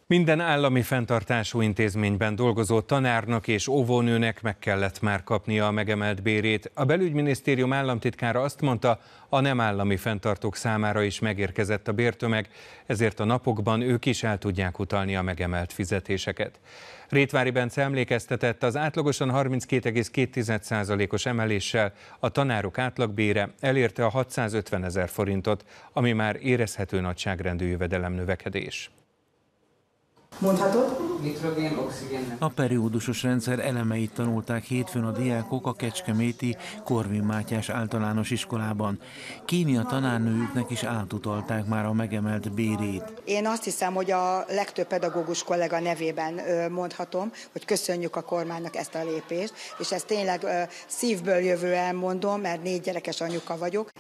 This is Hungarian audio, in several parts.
Minden állami fenntartású intézményben dolgozó tanárnak és óvónőnek meg kellett már kapnia a megemelt bérét. A belügyminisztérium államtitkára azt mondta, a nem állami fenntartók számára is megérkezett a bértömeg, ezért a napokban ők is el tudják utalni a megemelt fizetéseket. Rétvári Bence emlékeztetett, az átlagosan 32,2%-os emeléssel a tanárok átlagbére elérte a 650 000 forintot, ami már érezhető nagyságrendű jövedelemnövekedés. Mondhatod? Nitrogén, oxigén. A periódusos rendszer elemeit tanulták hétfőn a diákok a kecskeméti Korvin Mátyás általános iskolában. Kémia tanárnőjüknek is átutalták már a megemelt bérét. Én azt hiszem, hogy a legtöbb pedagógus kollega nevében mondhatom, hogy köszönjük a kormánynak ezt a lépést, és ezt tényleg szívből jövően mondom, mert 4 gyerekes anyuka vagyok.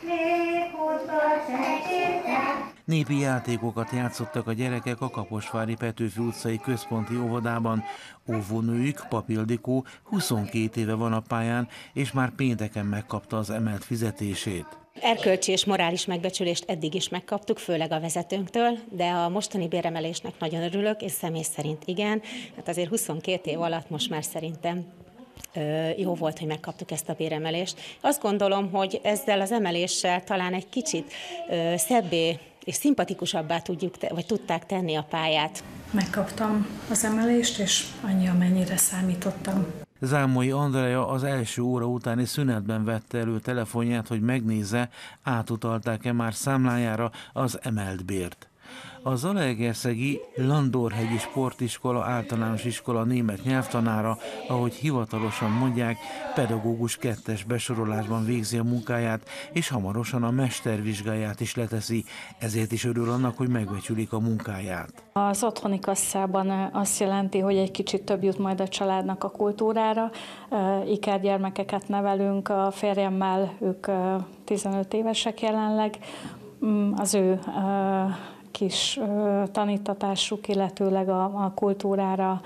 Népi játékokat játszottak a gyerekek a Kaposvári Petőfi utcai központi óvodában. Óvónőjük, Pap Ildikó 22 éve van a pályán, és már pénteken megkapta az emelt fizetését. Erkölcsi és morális megbecsülést eddig is megkaptuk, főleg a vezetőnktől, de a mostani béremelésnek nagyon örülök, és személy szerint igen. Hát azért 22 év alatt most már szerintem jó volt, hogy megkaptuk ezt a béremelést. Azt gondolom, hogy ezzel az emeléssel talán egy kicsit szebbé és szimpatikusabbá tudták tenni a pályát. Megkaptam az emelést, és annyi, amennyire számítottam. Zámolyi Andrea az első óra utáni szünetben vette elő telefonját, hogy megnézze, átutalták-e már számlájára az emelt bért. A Zalaegerszegi Landorhegyi Sportiskola általános iskola német nyelvtanára, ahogy hivatalosan mondják, pedagógus 2-es besorolásban végzi a munkáját, és hamarosan a mestervizsgáját is leteszi, ezért is örül annak, hogy megbecsülik a munkáját. Az otthoni kasszában azt jelenti, hogy egy kicsit több jut majd a családnak a kultúrára. Ikergyermekeket nevelünk a férjemmel, ők 15 évesek jelenleg. Az ő kis tanítatásuk, illetőleg a kultúrára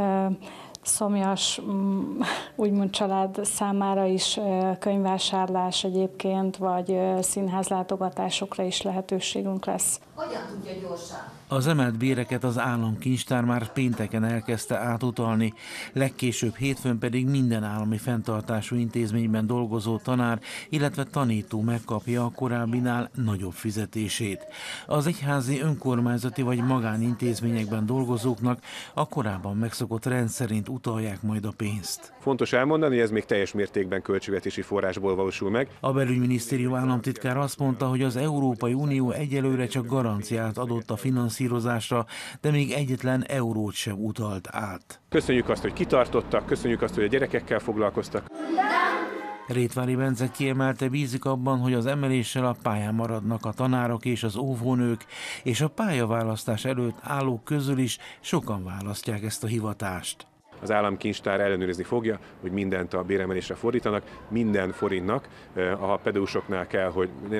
szomjas, úgymond család számára is könyvvásárlás egyébként, vagy színházlátogatásokra is lehetőségünk lesz. Hogyan tudja gyorsan? Az emelt béreket az államkincstár már pénteken elkezdte átutalni, legkésőbb hétfőn pedig minden állami fenntartású intézményben dolgozó tanár, illetve tanító megkapja a korábbinál nagyobb fizetését. Az egyházi, önkormányzati vagy magánintézményekben dolgozóknak a korábban megszokott rend szerint utalják majd a pénzt. Fontos elmondani, hogy ez még teljes mértékben költségvetési forrásból valósul meg. A belügyminisztérium államtitkára azt mondta, hogy az Európai Unió egyelőre csak garanciát adott a finanszírozásra, de még egyetlen eurót sem utalt át. Köszönjük azt, hogy kitartottak, köszönjük azt, hogy a gyerekekkel foglalkoztak. Rétvári Bence kiemelte, bízik abban, hogy az emeléssel a pályán maradnak a tanárok és az óvónők, és a pályaválasztás előtt állók közül is sokan választják ezt a hivatást. Az államkincstár ellenőrizni fogja, hogy mindent a béremelésre fordítanak, minden forintnak a pedagógusoknál kell,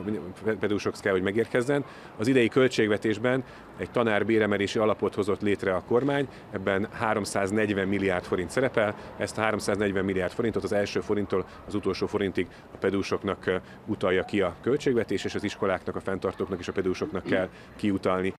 hogy megérkezzen. Az idei költségvetésben egy tanár béremelési alapot hozott létre a kormány, ebben 340 milliárd forint szerepel, ezt a 340 milliárd forintot az első forinttól az utolsó forintig a pedagógusoknak utalja ki a költségvetés, és az iskoláknak, a fenntartóknak és a pedagógusoknak kell kiutalni.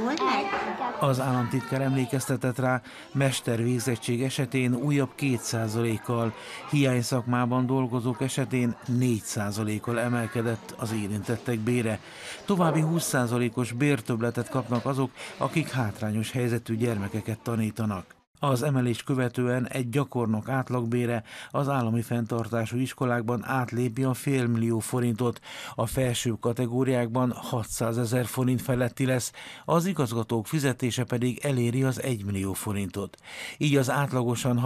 Az államtitkár emlékeztetett rá, mestervégzettség esetén újabb 2%-kal, hiányszakmában dolgozók esetén 4%-kal emelkedett az érintettek bére. További 20%-os bértöbbletet kapnak azok, akik hátrányos helyzetű gyermekeket tanítanak. Az emelést követően egy gyakornok átlagbére az állami fenntartású iskolákban átlépi a 500 000 forintot, a felső kategóriákban 600 000 forint feletti lesz, az igazgatók fizetése pedig eléri az 1 millió forintot. Így az átlagosan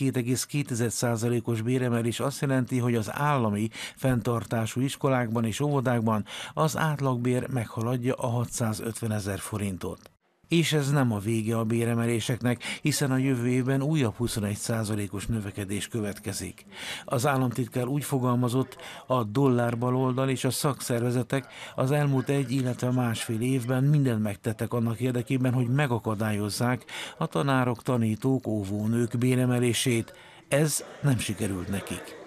32,2%-os béremelés azt jelenti, hogy az állami fenntartású iskolákban és óvodákban az átlagbér meghaladja a 650 000 forintot. És ez nem a vége a béremeléseknek, hiszen a jövő évben újabb 21%-os növekedés következik. Az államtitkár úgy fogalmazott, a dollárbaloldal és a szakszervezetek az elmúlt 1, illetve másfél évben mindent megtettek annak érdekében, hogy megakadályozzák a tanárok, tanítók, óvónők béremelését. Ez nem sikerült nekik.